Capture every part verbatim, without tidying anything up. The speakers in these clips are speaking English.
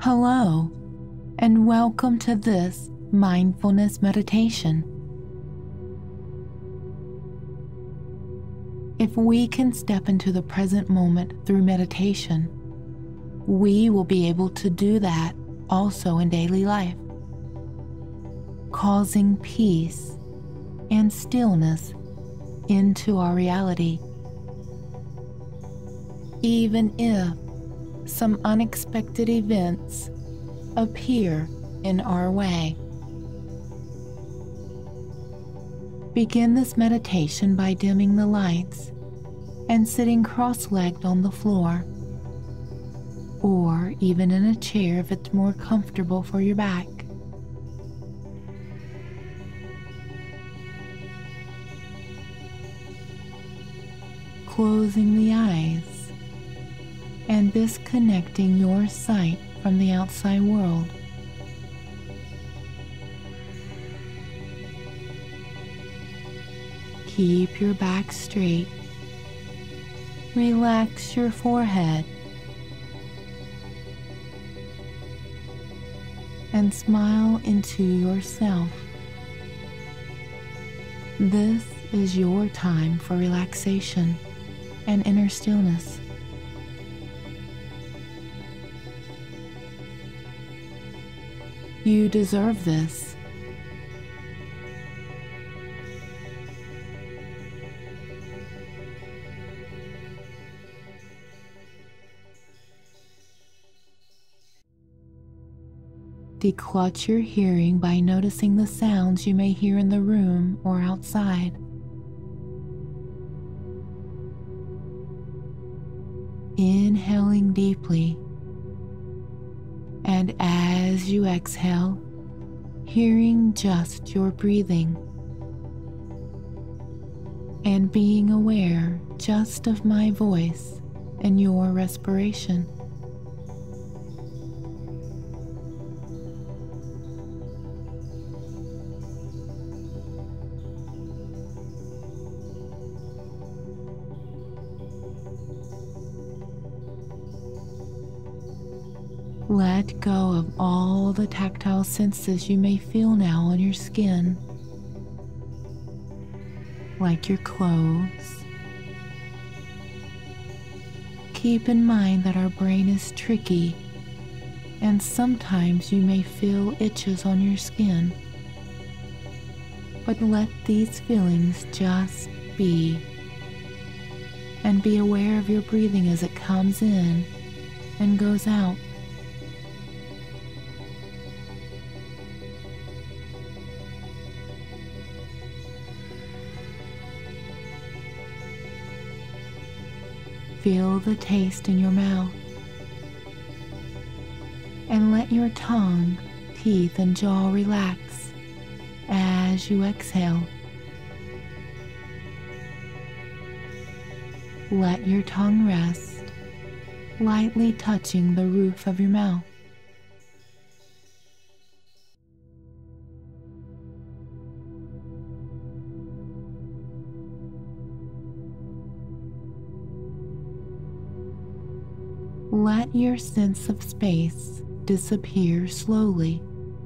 Hello, and welcome to this Mindfulness Meditation. If we can step into the present moment through meditation, we will be able to do that also in daily life, causing peace and stillness into our reality. Even if some unexpected events appear in our way. Begin this meditation by dimming the lights and sitting cross-legged on the floor, or even in a chair if it's more comfortable for your back. Closing the eyes and disconnecting your sight from the outside world. Keep your back straight. Relax your forehead. And smile into yourself. This is your time for relaxation and inner stillness. You deserve this. Declutch your hearing by noticing the sounds you may hear in the room or outside. Inhaling deeply. And as you exhale, hearing just your breathing and being aware just of my voice and your respiration. Let go of all the tactile senses you may feel now on your skin, like your clothes. Keep in mind that our brain is tricky, and sometimes you may feel itches on your skin. But let these feelings just be, and be aware of your breathing as it comes in and goes out. Feel the taste in your mouth, and let your tongue, teeth, and jaw relax as you exhale. Let your tongue rest, lightly touching the roof of your mouth. Let your sense of space disappear slowly.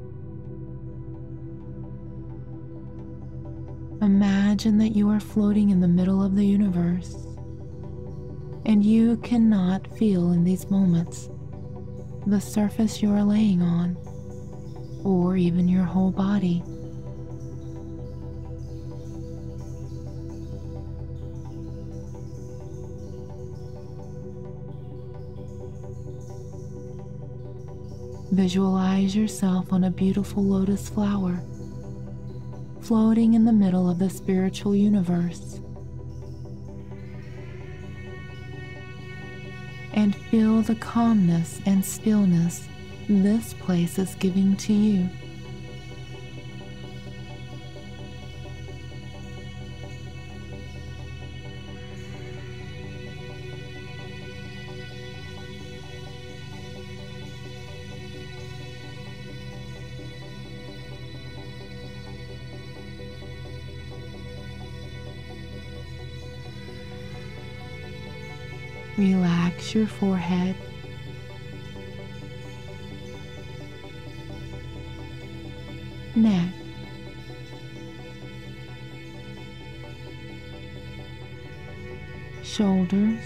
Imagine that you are floating in the middle of the universe, and you cannot feel in these moments the surface you are laying on, or even your whole body. Visualize yourself on a beautiful lotus flower, floating in the middle of the spiritual universe. And feel the calmness and stillness this place is giving to you. Relax your forehead neck, shoulders,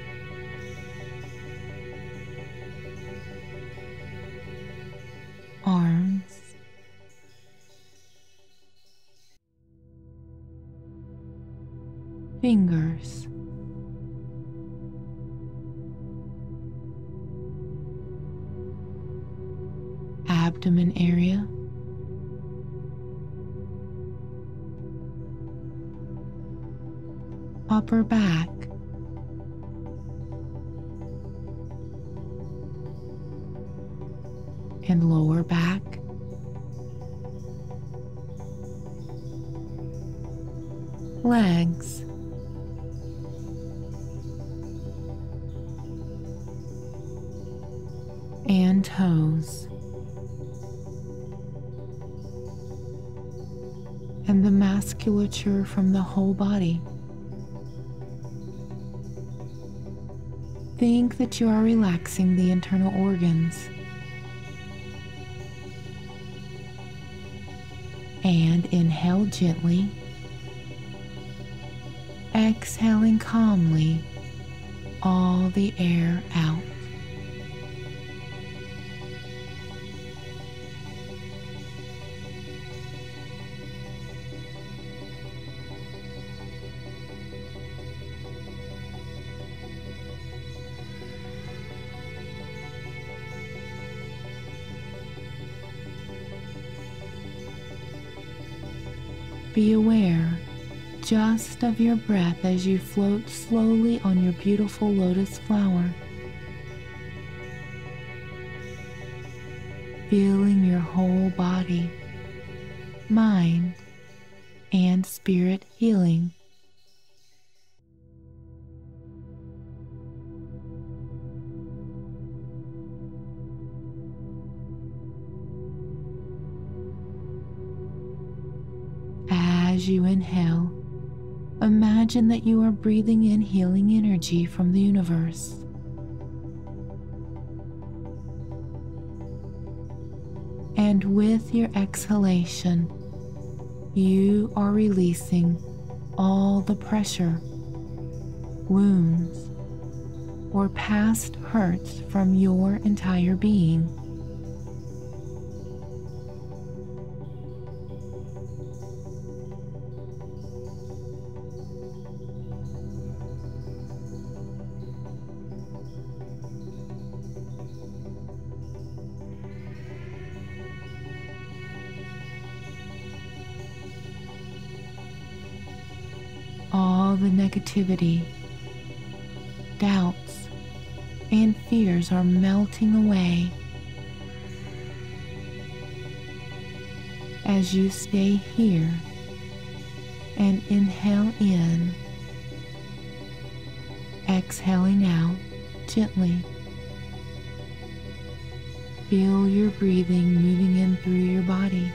arms, fingers, abdomen area, upper back, and lower back, legs, and toes, and the musculature from the whole body. Think that you are relaxing the internal organs and inhale gently, exhaling calmly all the air out. Be aware just of your breath as you float slowly on your beautiful lotus flower, feeling your whole body, mind, and spirit healing. As you inhale, imagine that you are breathing in healing energy from the universe. And with your exhalation, you are releasing all the pressure, wounds, or past hurts from your entire being. All the negativity, doubts, and fears are melting away as you stay here and inhale in, exhaling out gently. Feel your breathing moving in through your body.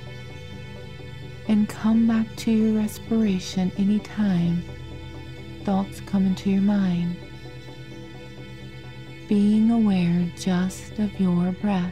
And come back to your respiration anytime thoughts come into your mind, being aware just of your breath.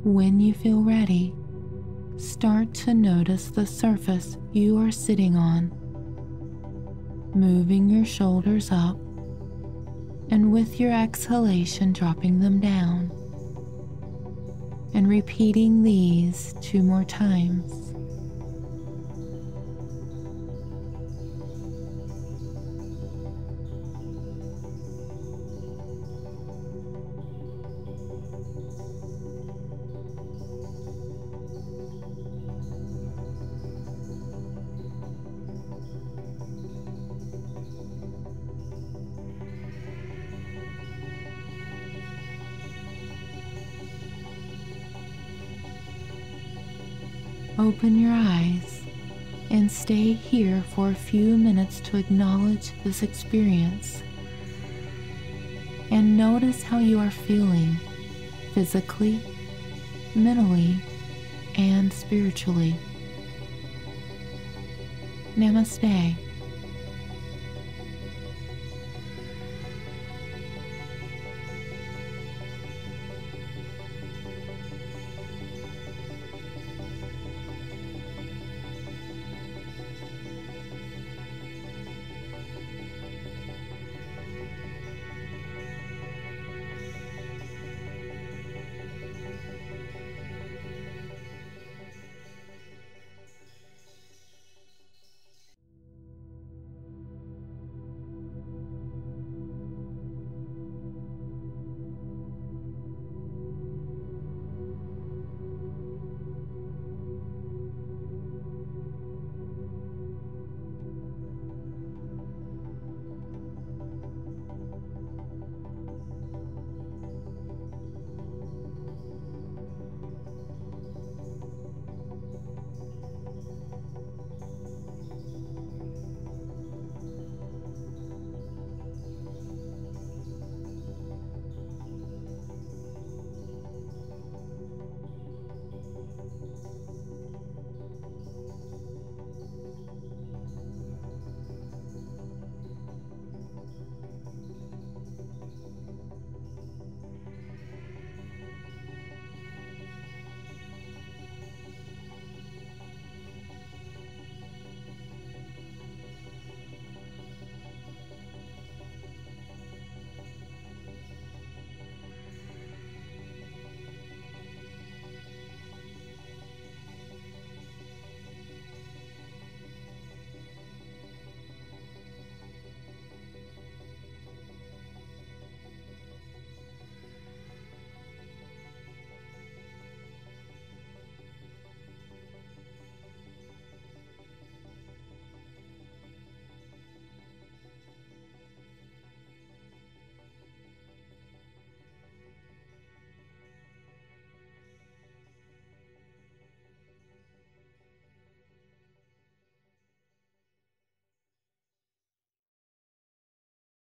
When you feel ready, start to notice the surface you are sitting on, moving your shoulders up, and with your exhalation dropping them down, and repeating these two more times. Open your eyes and stay here for a few minutes to acknowledge this experience and notice how you are feeling physically, mentally, and spiritually. Namaste.